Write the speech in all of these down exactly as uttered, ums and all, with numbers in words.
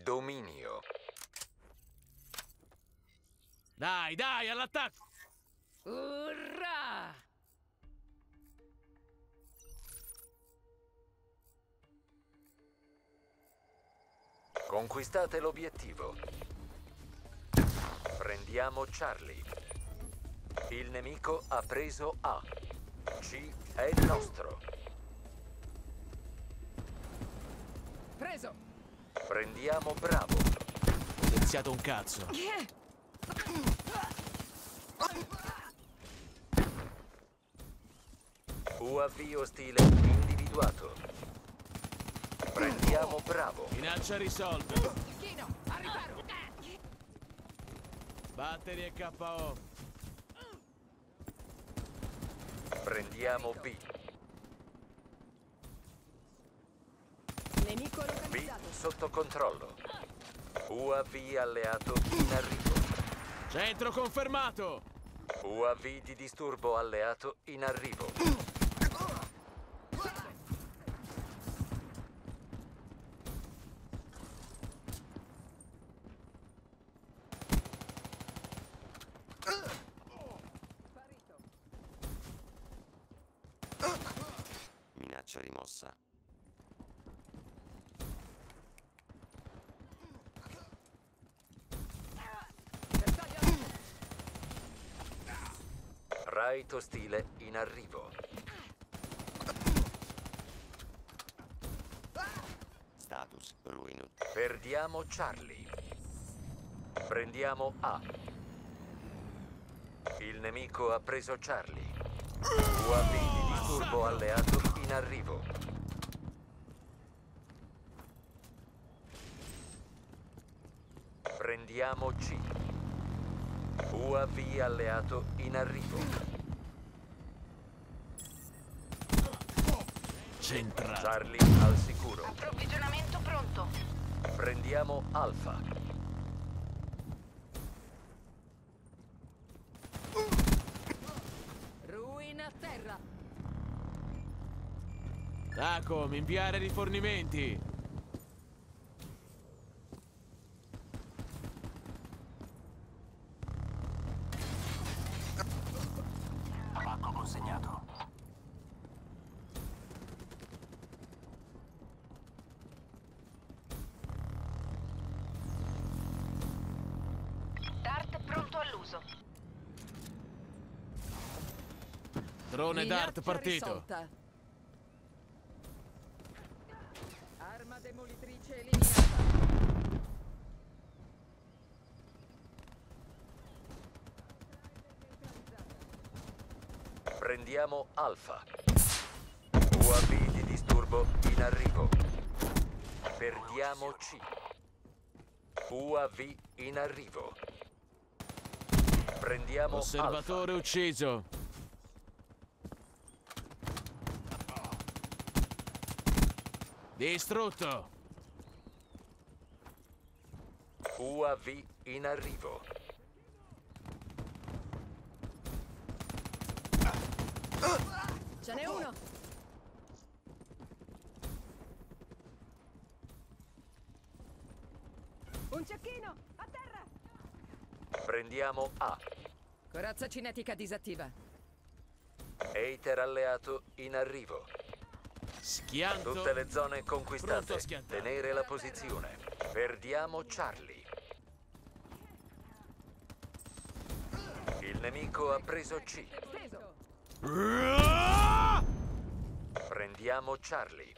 Dominio. Dai, dai, all'attacco! Urrà! Conquistate l'obiettivo. Prendiamo Charlie. Il nemico ha preso A. C è il nostro. Preso! Prendiamo Bravo. Potenziato un cazzo. U A V ostile individuato. Prendiamo Bravo. Minaccia risolta. Chino, a riparo! Battery e K O. Prendiamo B. Nemico B localizzato. sotto controllo. U A V alleato in arrivo. Centro confermato. U A V di disturbo alleato in arrivo. Minaccia rimossa. Right ostile in arrivo. Status ruino. Perdiamo Charlie. Prendiamo A. Il nemico ha preso Charlie. U A V di disturbo alleato in arrivo. Prendiamo C. U A V alleato in arrivo. Centrato. Charlie al sicuro. Approvvigionamento pronto. Prendiamo Alfa. Ruina a terra. Tacom, inviare rifornimenti. Attacco consegnato. Dart pronto all'uso. Drone Minaccia Dart partito. risolta. Arma demolitrice eliminata. Prendiamo Alfa. U A V di disturbo in arrivo. Perdiamo C. U A V in arrivo. Prendiamo Osservatore ucciso. Distrutto. Alfa. U A V in arrivo. Ce n'è uno. Un cecchino, a terra. Prendiamo A. Corazza cinetica disattiva. Eiter alleato in arrivo. Schianto. Tutte le zone Pronto conquistate. a schiantare. Tenere la posizione. Perdiamo Charlie. Il nemico ha preso C. Preso. Prendiamo Charlie.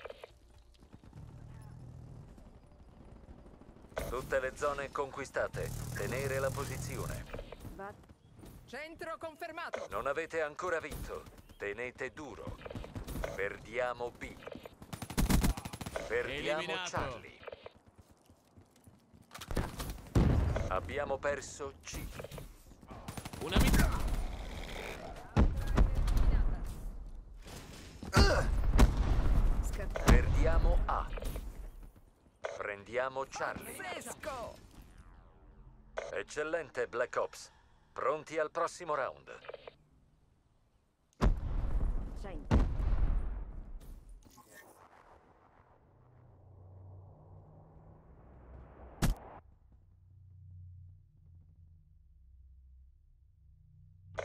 Tutte le zone conquistate. Tenere la posizione. Centro confermato. Non avete ancora vinto. Tenete duro. Perdiamo B. Perdiamo Eliminato. Charlie. Abbiamo perso C. Una vita. Scattare. Perdiamo A. Prendiamo Charlie. Fresco. Eccellente, Black Ops. Pronti al prossimo round. Senti.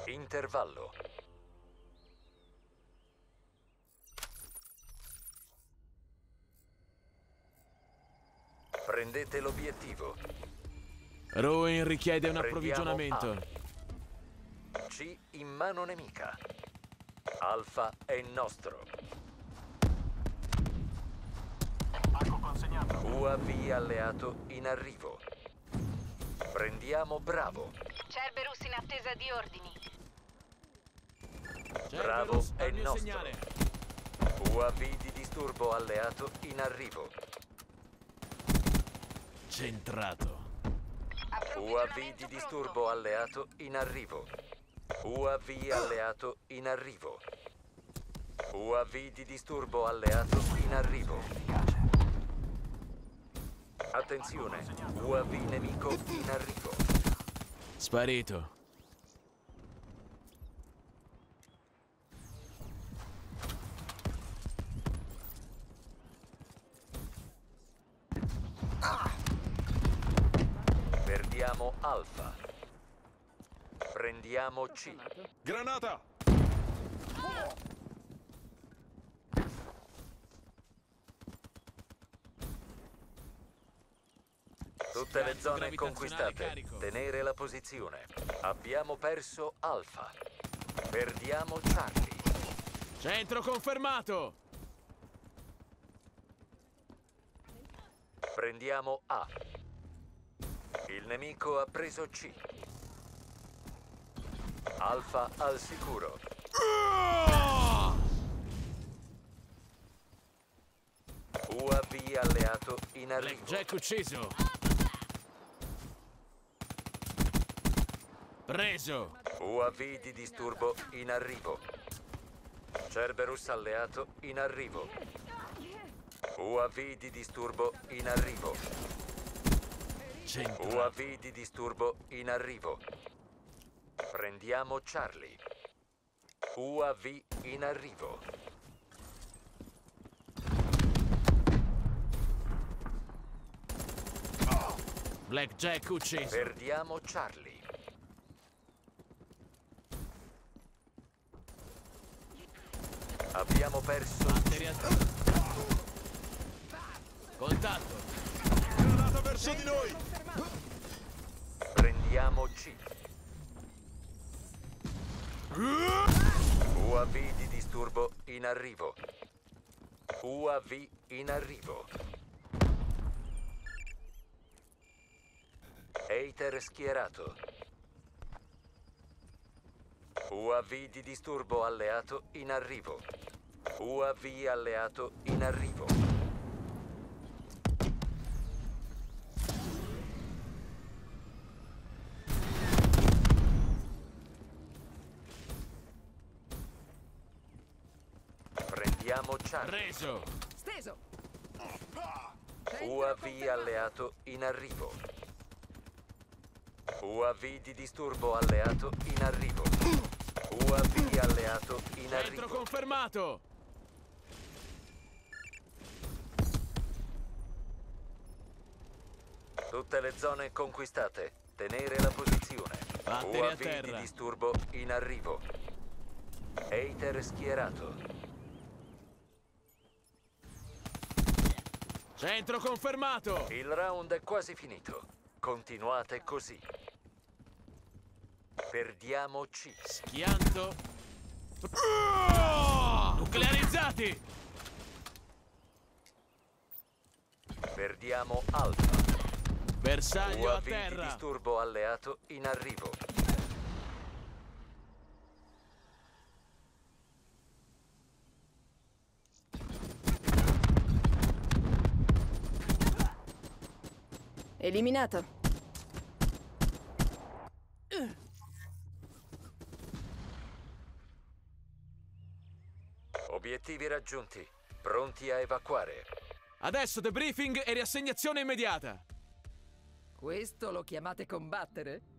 Intervallo. Prendete l'obiettivo. Ruin richiede un Prendiamo approvvigionamento. A. C in mano nemica. Alfa è nostro. Pacco consegnato. U A V alleato in arrivo. Prendiamo Bravo. Cerberus in attesa di ordini. Bravo Cerberus è al mio nostro. segnale. U A V di disturbo alleato in arrivo. Centrato. U A V di disturbo alleato in arrivo. U A V alleato in arrivo. U A V di disturbo alleato in arrivo. Attenzione, U A V nemico in arrivo. Sparito. Perdiamo Alfa. Prendiamo C. Granata! Tutte le Scarico zone gravitazionale conquistate. carico. Tenere la posizione. Abbiamo perso Alfa. Perdiamo Charlie. Centro confermato. Prendiamo A. Il nemico ha preso C. Alfa al sicuro. U A V alleato in arrivo. Blackjack ucciso. Preso. U A V di disturbo in arrivo. Cerberus alleato in arrivo. U A V di disturbo in arrivo. U A Centrato. V di disturbo in arrivo. Prendiamo Charlie. U A V in arrivo. Blackjack ucciso. Perdiamo Charlie. Abbiamo perso. Batteria. Contatto. Granata verso di noi! Prendiamo C. U A V di disturbo in arrivo. U A V in arrivo. Eiter schierato. U A V di disturbo alleato in arrivo. U A V alleato in arrivo. Prendiamo Charlie. Preso. Steso. U A V alleato in arrivo. U A V di disturbo alleato in arrivo. U A V alleato in Centro arrivo. confermato. Tutte le zone conquistate. Tenere la posizione. Batteria U a A V di terra. disturbo in arrivo. Eiter schierato. Centro confermato. Il round è quasi finito. Continuate così. Perdiamo C. Schianto. Nuclearizzati. Perdiamo Alfa. Bersaglio U A a V di terra. disturbo alleato in arrivo. Eliminato. Obiettivi raggiunti. Pronti a evacuare. Adesso debriefing e riassegnazione immediata. Questo lo chiamate combattere?